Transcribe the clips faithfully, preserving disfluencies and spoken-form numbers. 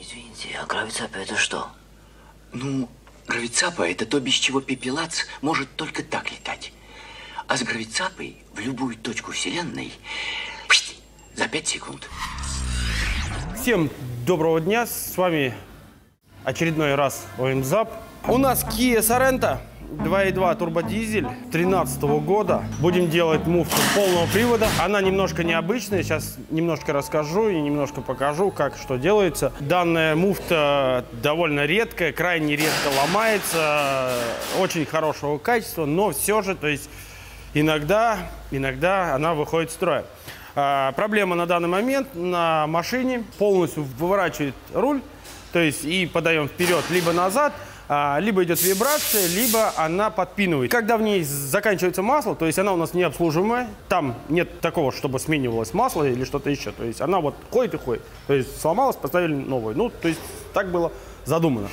Извините, а гравицапа это что? Ну, гравицапа это то, без чего пепелац может только так летать. А с гравицапой в любую точку Вселенной за пять секунд. Всем доброго дня, с вами очередной раз ОМЗАП. У нас Kia Sorento два и два турбодизель две тысячи тринадцатого года. Будем делать муфту полного привода. Она немножко необычная, сейчас немножко расскажу и немножко покажу, как что делается. Данная муфта довольно редкая, крайне редко ломается, очень хорошего качества, но все же, то есть иногда, иногда она выходит из строя. А, проблема на данный момент: на машине полностью выворачивает руль, то есть и подаем вперед либо назад, а, либо идет вибрация, либо она подпинывает. Когда в ней заканчивается масло, то есть она у нас необслуживаемая, там нет такого, чтобы сменивалось масло или что-то еще, то есть она вот ходит и ходит, то есть сломалась, поставили новую, ну то есть так было задумано.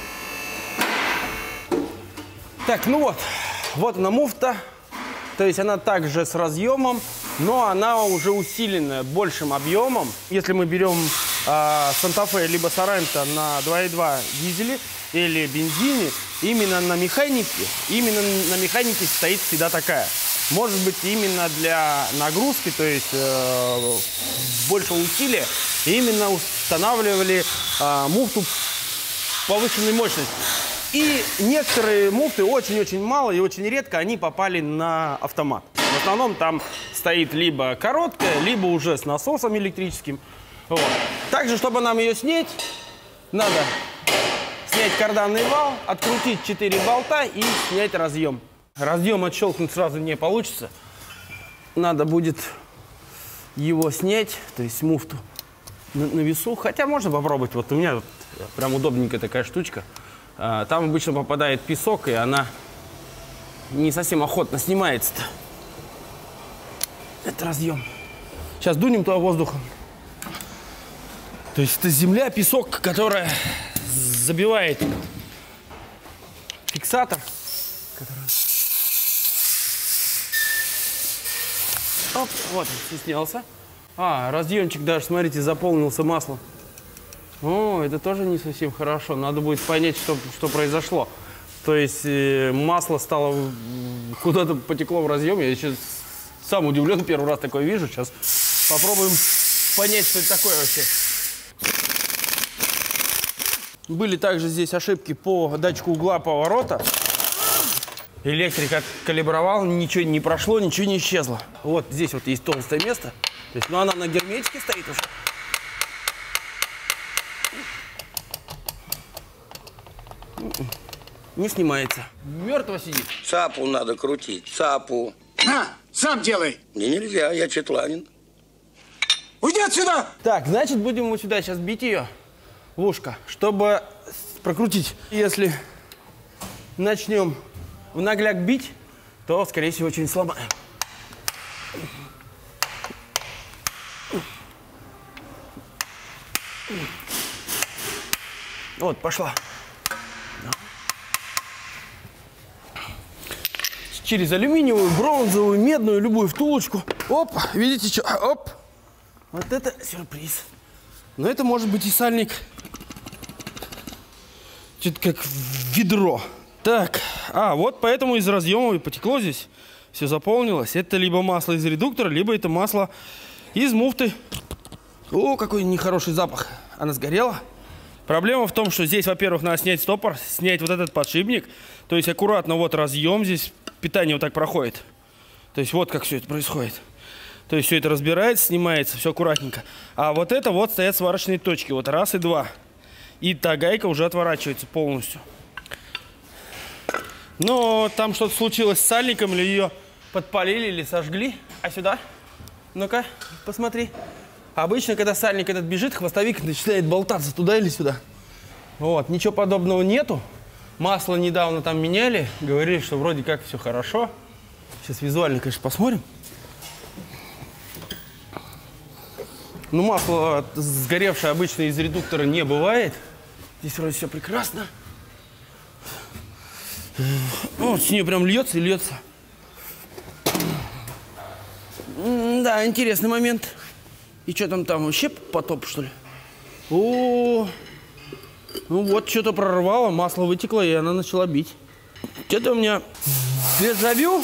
Так, ну вот, вот она муфта. То есть она также с разъемом, но она уже усиленная большим объемом. Если мы берем э, Santa Fe либо Sorento на два и два дизеле или бензине, именно на механике, именно на механике стоит всегда такая. Может быть, именно для нагрузки, то есть э, большего усилия, именно устанавливали э, муфту повышенной мощности. И некоторые муфты очень-очень мало и очень редко они попали на автомат. В основном там стоит либо короткая, либо уже с насосом электрическим. Вот. Также, чтобы нам ее снять, надо снять карданный вал, открутить четыре болта и снять разъем. Разъем отщелкнуть сразу не получится. Надо будет его снять, то есть муфту на, на весу. Хотя можно попробовать. Вот у меня вот прям удобненькая такая штучка. Там обычно попадает песок, и она не совсем охотно снимается-то. Это разъем. Сейчас дунем туда воздухом. То есть это земля, песок, которая забивает фиксатор. Который... Оп, вот он снялся. А, разъемчик даже, смотрите, заполнился маслом. О, это тоже не совсем хорошо. Надо будет понять, что, что произошло. То есть э, масло стало куда-то потекло в разъем. Я сейчас сам удивлен, первый раз такое вижу. Сейчас попробуем понять, что это такое вообще. Были также здесь ошибки по датчику угла поворота. Электрик откалибровал, ничего не прошло, ничего не исчезло. Вот здесь вот есть толстое место. То есть, ну, она на герметике стоит уже. Не снимается. Мертво сидит. Цапу надо крутить, цапу. На, сам делай. Мне нельзя, я четланин. Уйди отсюда! Так, значит, будем вот сюда сейчас бить ее в ушко, чтобы прокрутить. Если начнем в нагляк бить, то, скорее всего, очень сломаем. Вот, пошла. Через алюминиевую, бронзовую, медную, любую втулочку. Оп, видите, что? Оп. Вот это сюрприз. Но это может быть и сальник. Что-то как ведро. Так, а вот поэтому из разъема и потекло здесь. Все заполнилось. Это либо масло из редуктора, либо это масло из муфты. О, какой нехороший запах. Она сгорела. Проблема в том, что здесь, во-первых, надо снять стопор, снять вот этот подшипник. То есть аккуратно вот разъем здесь. Питание вот так проходит. То есть вот как все это происходит. То есть все это разбирается, снимается, все аккуратненько. А вот это вот стоят сварочные точки. Вот раз и два. И та гайка уже отворачивается полностью. Но там что-то случилось с сальником, или ее подпалили, или сожгли. А сюда? Ну-ка, посмотри. Обычно, когда сальник этот бежит, хвостовик начинает болтаться туда или сюда. Вот, ничего подобного нету. Масло недавно там меняли, говорили, что вроде как все хорошо. Сейчас визуально, конечно, посмотрим. Ну, масло сгоревшее обычно из редуктора не бывает. Здесь вроде все прекрасно. Вот, с нее прям льется и льется. Да, интересный момент. И что там там, вообще потоп, что ли? О, Ну вот, что-то прорвало, масло вытекло, и она начала бить. Что-то у меня дежавю.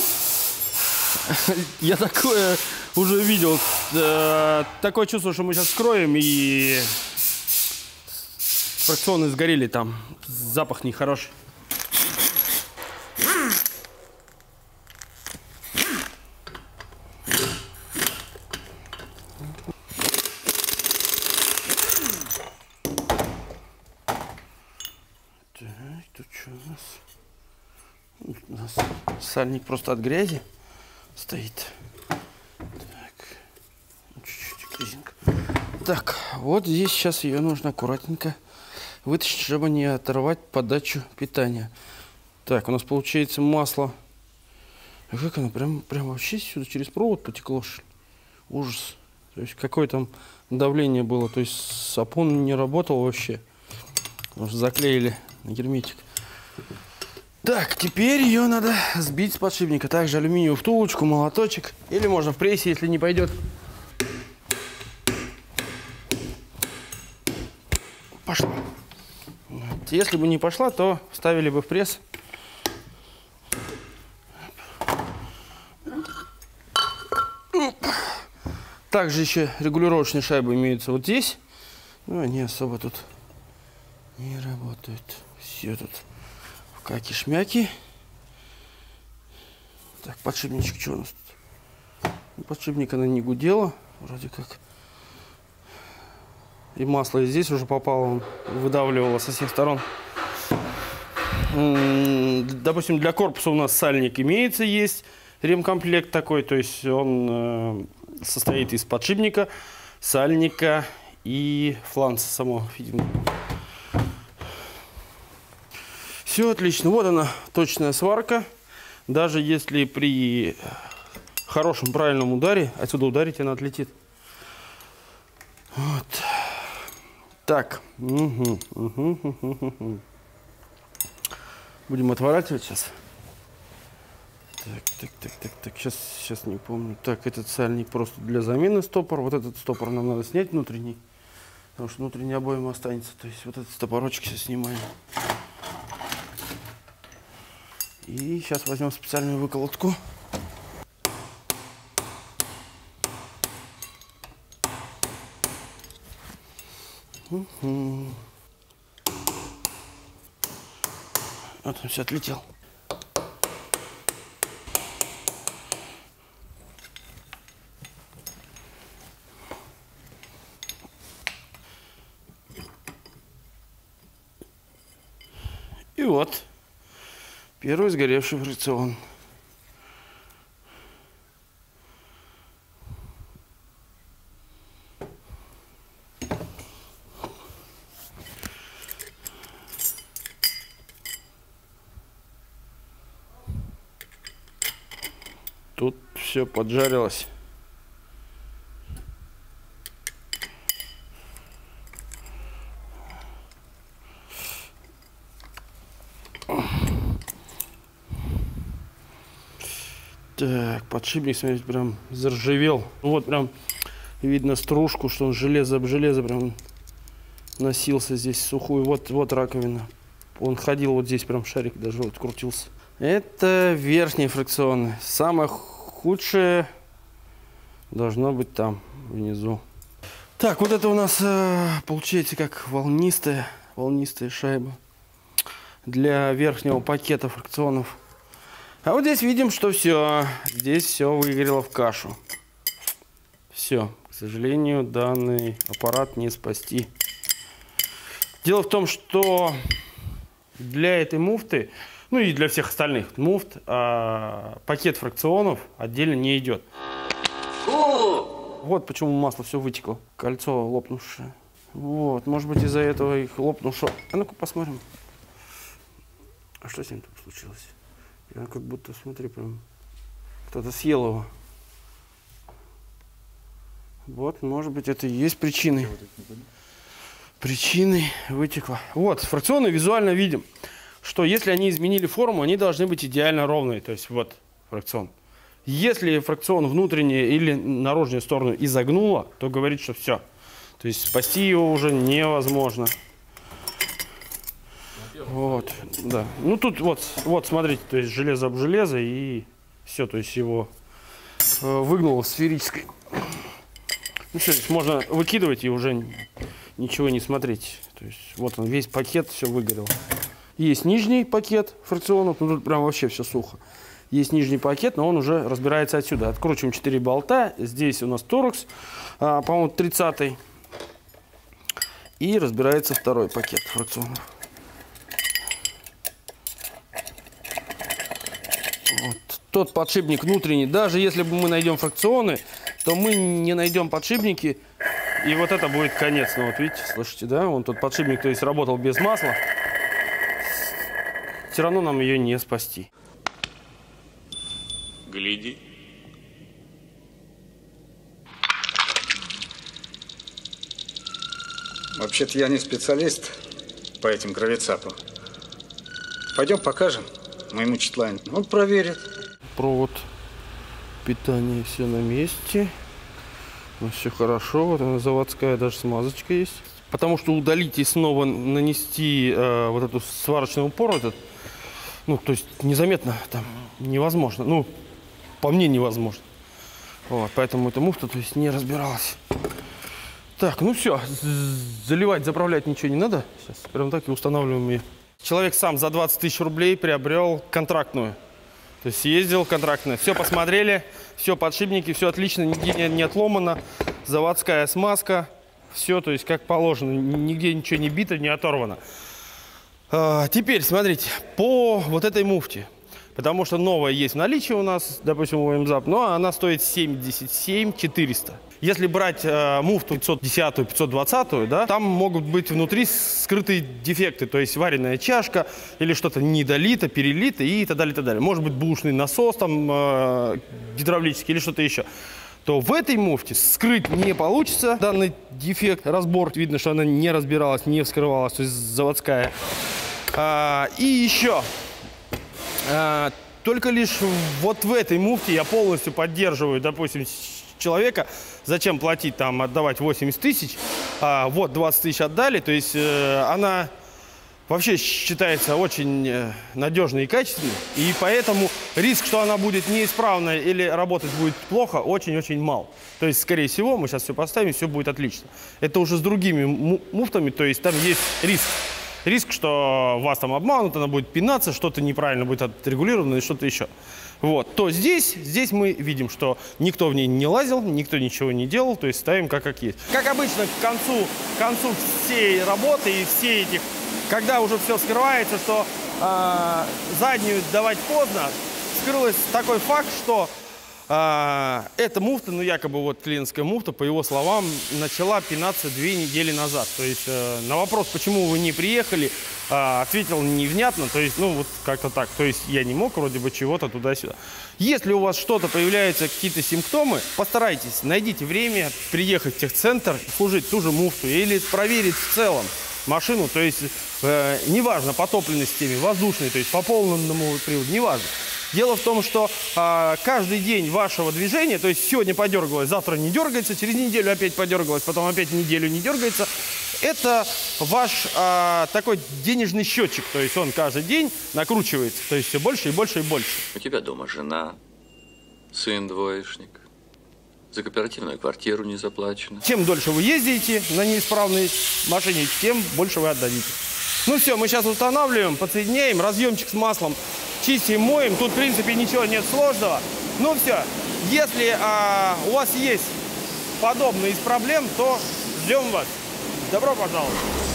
Я такое уже видел. Такое чувство, что мы сейчас вскроем, и фракционы сгорели там. Запах нехороший. Тут что у нас? У нас сальник просто от грязи стоит. Так, чуть-чуть резинка. Так, вот здесь сейчас ее нужно аккуратненько вытащить, чтобы не оторвать подачу питания. Так, у нас получается масло. А как оно? Прям, прям вообще сюда через провод потекло. Ужас. То есть какое там давление было. То есть сапун не работал вообще. Потому что заклеили на герметик. Так, теперь ее надо сбить с подшипника. Также алюминиевую втулочку, молоточек. Или можно в прессе, если не пойдет. Пошла. Вот. Если бы не пошла, то ставили бы в пресс. Также еще регулировочные шайбы имеются вот здесь. Но они особо тут не работают. Все тут в каки-шмяки. Так, подшипничек, что у нас тут? Подшипник она не гудела, вроде как. И масло и здесь уже попало, выдавливало со всех сторон. Допустим, для корпуса у нас сальник имеется, есть ремкомплект такой, то есть он состоит из подшипника, сальника и фланца самого, видимо. Все отлично. Вот она, точная сварка. Даже если при хорошем правильном ударе, отсюда ударить, она отлетит. Вот. Так. Угу, угу, угу, угу. Будем отворачивать сейчас. Так, так, так, так, так. Сейчас, сейчас не помню. Так, этот сальник просто для замены стопора. Вот этот стопор нам надо снять внутренний. Потому что внутренний обойма останется. То есть вот этот стопорочек сейчас снимаем. И сейчас возьмем специальную выколотку. Угу. Вот он все отлетел. И вот первый сгоревший фрикцион. Тут все поджарилось. Так, подшипник, смотрите, прям заржавел. Вот прям видно стружку, что он железо об железо прям носился здесь сухую. Вот, вот раковина. Он ходил вот здесь, прям шарик даже вот крутился. Это верхние фрикционы. Самое худшее должно быть там, внизу. Так, вот это у нас э, получается как волнистая, волнистая шайба для верхнего пакета фрикционов. А вот здесь видим, что все, здесь все выгорело в кашу. Все, к сожалению, данный аппарат не спасти. Дело в том, что для этой муфты, ну и для всех остальных муфт, а, пакет фрикционов отдельно не идет. Вот почему масло все вытекло. Кольцо лопнувшее. Вот, может быть, из-за этого их лопнувшее. А ну-ка посмотрим. А что с ним там случилось? Я как будто, смотри, прям кто-то съел его. Вот, может быть, это и есть причиной. Причиной вытекло. Вот, фрикционы визуально видим, что если они изменили форму, они должны быть идеально ровные. То есть вот фрикцион. Если фрикцион внутреннюю или наружную сторону изогнуло, то говорит, что все. То есть спасти его уже невозможно. Вот, да. Ну тут вот, вот смотрите, то есть железо об железо и все, то есть его э, выгнуло в сферической. Ну все, здесь можно выкидывать и уже ничего не смотреть. То есть вот он, весь пакет, все выгорел. Есть нижний пакет фрикционов, ну тут прям вообще все сухо. Есть нижний пакет, но он уже разбирается отсюда. Откручиваем четыре болта. Здесь у нас торкс, а, по-моему, тридцатый. И разбирается второй пакет фрикционов. Вот. Тот подшипник внутренний. Даже если бы мы найдем фрикционы, то мы не найдем подшипники. И вот это будет конец. Ну вот видите, слышите, да? Вон тот подшипник, то есть работал без масла. Все равно нам ее не спасти. Гляди. Вообще-то я не специалист по этим гравицапам. Пойдем покажем моему Четланину. Он проверит. Провод питания все на месте. Ну, все хорошо. Вот она заводская, даже смазочка есть. Потому что удалить и снова нанести э, вот эту сварочную упору, этот, ну, то есть незаметно там невозможно. Ну, по мне невозможно. Вот, поэтому эта муфта, то есть, не разбиралась. Так, ну все, заливать, заправлять ничего не надо. Сейчас прям так и устанавливаем ее. Человек сам за двадцать тысяч рублей приобрел контрактную. То есть съездил контрактную. Все посмотрели, все подшипники, все отлично, нигде не, не отломано. Заводская смазка, все, то есть как положено, нигде ничего не бито, не оторвано. А, теперь, смотрите, по вот этой муфте. Потому что новая есть в наличии у нас, допустим, у МЗАП, но она стоит семьдесят семь четыреста. Если брать э, муфту пятьсот десятую, пятьсот двадцатую, да, там могут быть внутри скрытые дефекты, то есть вареная чашка или что-то недолито, перелито и так далее, и так далее. Может быть бушный насос там э, гидравлический или что-то еще. То в этой муфте скрыть не получится данный дефект, разбор. Видно, что она не разбиралась, не вскрывалась, то есть заводская. А, и еще... А, только лишь вот в этой муфте я полностью поддерживаю, допустим, человека. Зачем платить, там, отдавать восемьдесят тысяч, а, вот двадцать тысяч отдали. То есть э, она вообще считается очень э, надежной и качественной. И поэтому риск, что она будет неисправна или работать будет плохо, очень-очень мал. То есть, скорее всего, мы сейчас все поставим, все будет отлично. Это уже с другими му муфтами, то есть там есть риск. Риск, что вас там обманут, она будет пинаться, что-то неправильно будет отрегулировано и что-то еще. Вот. То здесь, здесь мы видим, что никто в ней не лазил, никто ничего не делал, то есть ставим как, как есть. Как обычно, к концу, к концу всей работы и все этих, когда уже все скрывается, что э, заднюю давать поздно, скрылось такой факт, что э, эта муфта, ну якобы вот клиентская муфта, по его словам, начала пинаться две недели назад. То есть э, на вопрос, почему вы не приехали, э, ответил невнятно, то есть, ну вот как-то так. То есть я не мог вроде бы чего-то туда-сюда. Если у вас что-то появляются, какие-то симптомы, постарайтесь, найдите время, приехать в техцентр, служить ту же муфту или проверить в целом машину, то есть э, неважно, по топливной системе, воздушной, то есть по полному приводу, неважно. Дело в том, что э, каждый день вашего движения, то есть сегодня подергалось, завтра не дергается, через неделю опять подергалось, потом опять неделю не дергается, это ваш э, такой денежный счетчик, то есть он каждый день накручивается, то есть все больше и больше и больше. У тебя дома жена, сын двоечник. За кооперативную квартиру не заплачено. Чем дольше вы ездите на неисправной машине, тем больше вы отдадите. Ну все, мы сейчас устанавливаем, подсоединяем, разъемчик с маслом, чистим, моем. Тут, в принципе, ничего нет сложного. Ну все, если а, у вас есть подобные из проблем, то ждем вас. Добро пожаловать.